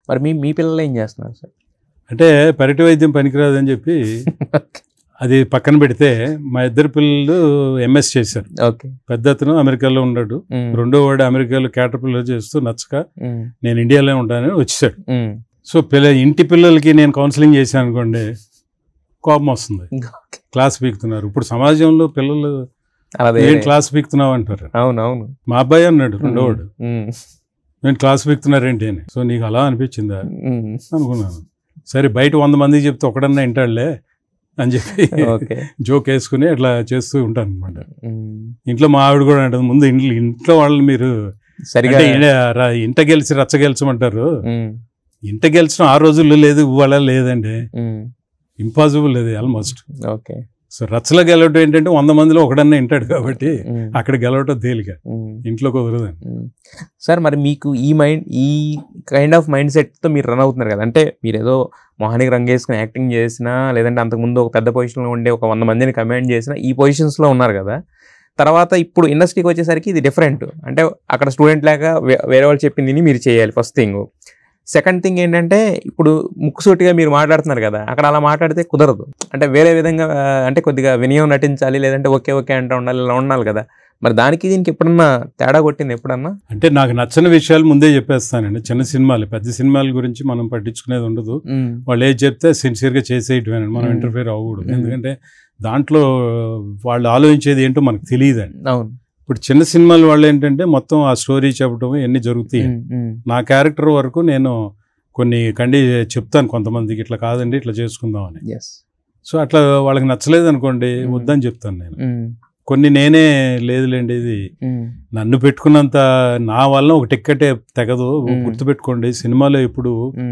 మరి మీ పిల్లలు ఏం చేస్తున్నారు సార్? అంటే పెరటి వైద్యం పనికిరాదని చెప్పి అది పక్కన పెడితే మా ఇద్దరు పిల్లలు ఎంఎస్ చేశారు. పెద్ద అతను అమెరికాలో ఉన్నాడు, రెండో వాడు అమెరికాలో క్యాటర్పిల్లర్ చేస్తూ నచ్చక నేను ఇండియాలో ఉంటానని వచ్చేసాడు. సో ఇంటి పిల్లలకి నేను కౌన్సిలింగ్ చేశాను అనుకోండి, కోపం వస్తుంది, క్లాస్ పీకుతున్నారు. ఇప్పుడు సమాజంలో పిల్లలు ఏం క్లాస్ పీకుతున్నావు అంటారు. అవునవును. మా అబ్బాయి అన్నాడు రెండోవాడు, నేను క్లాస్ పీకుతున్నారేంటి అని. సో నీకు అలా అనిపించిందా అనుకున్నాను. సరే బయట 100 మందికి చెప్తే ఒకడన్నా వింటాడులే అని చెప్పి జోక్ వేసుకుని అట్లా చేస్తూ ఉంటాను అనమాట. ఇంట్లో మా ఆవిడ కూడా అంటుంది, ముందు ఇంట్లో వాళ్ళని మీరు సరిగా ఇంట గెలిచి రచ్చ గెలిచమంటారు, ఇంట గెలిచడం ఆ రోజుల్లో లేదు, ఇవాళ లేదండి, ఇంపాసిబుల్ లేదు ఆల్మోస్ట్. సో రచ్చలో గెలవటం ఏంటంటే 100 మందిలో ఒకడన్నా వింటాడు కాబట్టి అక్కడ గెలవటం తేలిక, ఇంట్లో కుదరదండి. సార్ మరి మీకు ఈ కైండ్ ఆఫ్ మైండ్ సెట్తో మీరు రన్ అవుతున్నారు కదా, అంటే మీరు ఏదో మొహానికి రంగేసుకుని యాక్టింగ్ చేసినా, లేదంటే అంతకుముందు ఒక పెద్ద పొజిషన్లో ఉండే ఒక 100 మందిని కమాండ్ చేసినా ఈ పొజిషన్స్లో ఉన్నారు కదా. తర్వాత ఇప్పుడు ఇండస్ట్రీకి వచ్చేసరికి ఇది డిఫరెంట్. అంటే అక్కడ స్టూడెంట్ లాగా వేరే వాళ్ళు చెప్పింది మీరు చేయాలి ఫస్ట్ థింగ్. సెకండ్ థింగ్ ఏంటంటే ఇప్పుడు ముక్కుసూటిగా మీరు మాట్లాడుతున్నారు కదా, అక్కడ అలా మాట్లాడితే కుదరదు. అంటే వేరే విధంగా అంటే కొద్దిగా వినయం నటించాలి, లేదంటే ఓకే అంటూ ఉండాలి, ఇలా ఉండాలి కదా. మరి దానికి దీనికి ఎప్పుడన్నా తేడా కొట్టింది ఎప్పుడన్నా? అంటే నాకు నచ్చని విషయాలు ముందే చెప్పేస్తానండి. చిన్న సినిమాలు, పెద్ద సినిమాల గురించి మనం పట్టించుకునేది ఉండదు. వాళ్ళు ఏది చెప్తే సిన్సియర్గా చేసేయటమేనండి, మనం ఇంటర్ఫియర్ అవ్వకూడదు. ఎందుకంటే దాంట్లో వాళ్ళు ఆలోచించేది ఏంటో మనకు తెలియదండి. అవును. ఇప్పుడు చిన్న సినిమాల వాళ్ళు ఏంటంటే మొత్తం ఆ స్టోరీ చెప్పడం ఎన్ని జరుగుతాయి. నా క్యారెక్టర్ వరకు నేను కొన్ని చెప్తాను కొంతమందికి, ఇట్లా కాదండి ఇట్లా చేసుకుందామని. సో అట్లా వాళ్ళకి నచ్చలేదు అనుకోండి, వద్దని చెప్తాను నేను. కొన్ని నేనే లేదులేండి, ఇది నన్ను పెట్టుకున్నంత నా వల్ల ఒక టిక్కెటే తెగదు. గుర్తుపెట్టుకోండి, సినిమాలో ఇప్పుడు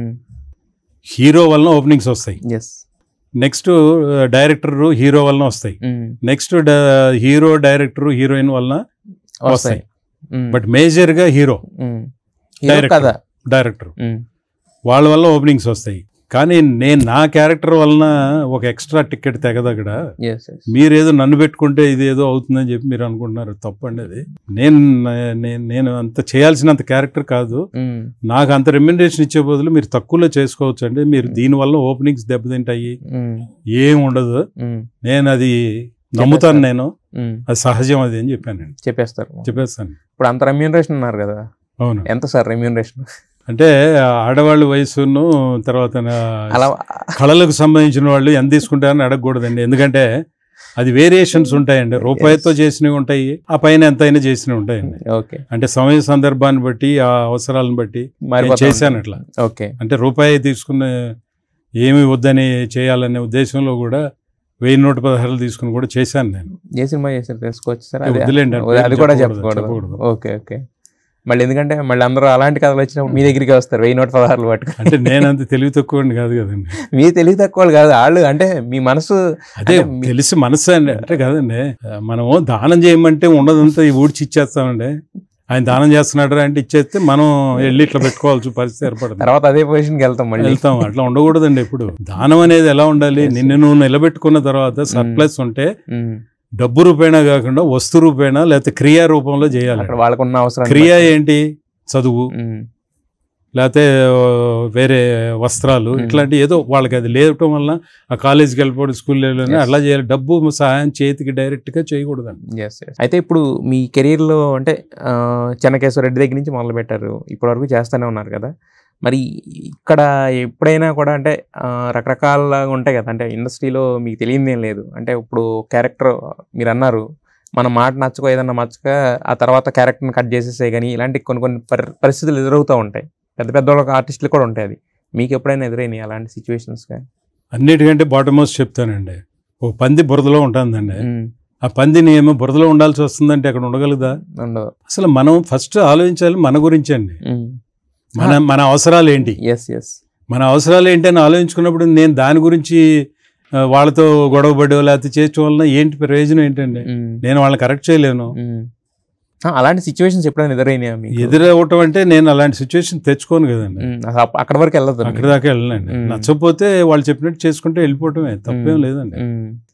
హీరో వలన ఓపెనింగ్స్ వస్తాయి, నెక్స్ట్ డైరెక్టర్ హీరో వలన వస్తాయి, నెక్స్ట్ హీరో డైరెక్టర్ హీరోయిన్ వలన వస్తాయి. బట్ మేజర్ గా హీరో డైరెక్టర్ వాళ్ళ వల్ల ఓపెనింగ్స్ వస్తాయి. కానీ నేను నా క్యారెక్టర్ వలన ఒక ఎక్స్ట్రా టికెట్ తెగదగడ. మీరేదో నన్ను పెట్టుకుంటే ఇది ఏదో అవుతుందని చెప్పి మీరు అనుకుంటున్నారు, తప్పండి. అది నేను అంత చేయాల్సినంత క్యారెక్టర్ కాదు. నాకు అంత రెమ్యునరేషన్ ఇచ్చే బదులు మీరు తక్కువలో చేసుకోవచ్చు అండి. మీరు దీనివల్ల ఓపెనింగ్స్ దెబ్బతింటాయి, ఏం ఉండదు, నేను అది నమ్ముతాను, నేను అది సహజం అది అని చెప్పానండి. చెప్పేస్తాను. ఇప్పుడు అంత రెమ్యునరేషన్ ఉన్నారు కదా. అవును. ఎంత సార్ రెమ్యునరేషన్? అంటే ఆడవాళ్ళ వయసును తర్వాత కళలకు సంబంధించిన వాళ్ళు ఎంత తీసుకుంటారని అడగకూడదండి. ఎందుకంటే అది వేరియేషన్స్ ఉంటాయండి. రూపాయితో చేసినవి ఉంటాయి, ఆ పైన ఎంత అయినా చేసినవి ఉంటాయండి. అంటే సమయ సందర్భాన్ని బట్టి, ఆ అవసరాలను బట్టి చేశాను అట్లా. అంటే రూపాయి తీసుకున్న ఏమి వద్దని చేయాలనే ఉద్దేశంలో కూడా 1016 తీసుకుని కూడా చేశాను నేను. ఏ సినిమా చేశారు తెలుసుకోవచ్చు సార్? వదిలేండి, అది కూడా చెప్పకూడదు. ఓకే. మళ్ళీ ఎందుకంటే మళ్ళీ అందరూ అలాంటి కథలు వచ్చినప్పుడు మీ దగ్గరికి వస్తారు 1016 పట్టుకు. అంటే నేనంత తెలివి తక్కువ కాదు కదండి. మీ తెలివి తక్కువ కాదు, వాళ్ళు అంటే మీ మనసు అదే తెలిసి మనసు అండి. అంటే కదండి, మనము దానం చేయమంటే ఉండదంతా ఊడ్చి ఇచ్చేస్తామండి. ఆయన దానం చేస్తున్నాడు అంటే ఇచ్చేస్తే మనం వెళ్ళి ఇట్లా పెట్టుకోవాల్సి పరిస్థితి ఏర్పడుతుంది. తర్వాత అదే పొజిషన్కి వెళ్తాం. అట్లా ఉండకూడదండి. ఇప్పుడు దానం అనేది ఎలా ఉండాలి, నిన్ను నువ్వు నిలబెట్టుకున్న తర్వాత సర్ప్లస్ ఉంటే డబ్బు రూపేణా కాకుండా వస్తు రూపేణా లేకపోతే క్రియా రూపంలో చేయాలి. వాళ్ళకున్న అవసరం క్రియ ఏంటి, చదువు లేకపోతే వేరే వస్త్రాలు, ఇట్లాంటి ఏదో వాళ్ళకి అది లేవటం వల్ల ఆ కాలేజీకి వెళ్ళిపోవడం, స్కూల్ వెళ్ళిపోయినా అట్లా చేయాలి. డబ్బు సహాయం చేతికి డైరెక్ట్గా చేయకూడదండి. అయితే ఇప్పుడు మీ కెరీర్లో అంటే చెన్నకేశ్వర రెడ్డి దగ్గర నుంచి మొదలు పెట్టారు, ఇప్పటివరకు చేస్తూనే ఉన్నారు కదా. మరి ఇక్కడ ఎప్పుడైనా కూడా అంటే రకరకాలుగా ఉంటాయి కదా, అంటే ఇండస్ట్రీలో మీకు తెలియదు ఏం లేదు. అంటే ఇప్పుడు క్యారెక్టర్ మీరు అన్నారు, మన మాట నచ్చకో ఏదన్నా నచ్చక ఆ తర్వాత క్యారెక్టర్ని కట్ చేసేసే, కానీ ఇలాంటి కొన్ని పరిస్థితులు ఎదురవుతూ ఉంటాయి. పెద్ద ఆర్టిస్టులు కూడా ఉంటాయి. అది మీకు ఎప్పుడైనా ఎదురైనాయి అలాంటి సిచ్యువేషన్స్? అన్నిటికంటే బాటమ్ మోస్ట్ చెప్తానండి, ఒక పంది బురదలో ఉంటుందండి. ఆ పందిని ఏమో బురదలో ఉండాల్సి వస్తుందంటే అక్కడ ఉండగలుగుదా? ఉండదు. అసలు మనం ఫస్ట్ ఆలోచించాలి మన గురించి అండి. మన అవసరాలు ఏంటి, మన అవసరాలు ఏంటి అని ఆలోచించుకున్నప్పుడు నేను దాని గురించి వాళ్ళతో గొడవపడో లేకపోతే చేయడం వలన ఏంటి ప్రయోజనం ఏంటండి? నేను వాళ్ళని కరెక్ట్ చేయలేను. అలాంటి సిచ్యువేషన్స్ ఎప్పుడైనా ఎదురవటం అంటే నేను అలాంటి సిచ్యువేషన్ తెచ్చుకోను కదండి. అక్కడ వరకు వెళ్ళదు, అక్కడి దాకా వెళ్ళనండి. నచ్చకపోతే వాళ్ళు చెప్పినట్టు చేసుకుంటే వెళ్ళిపోవటమే, తప్పేం లేదండి.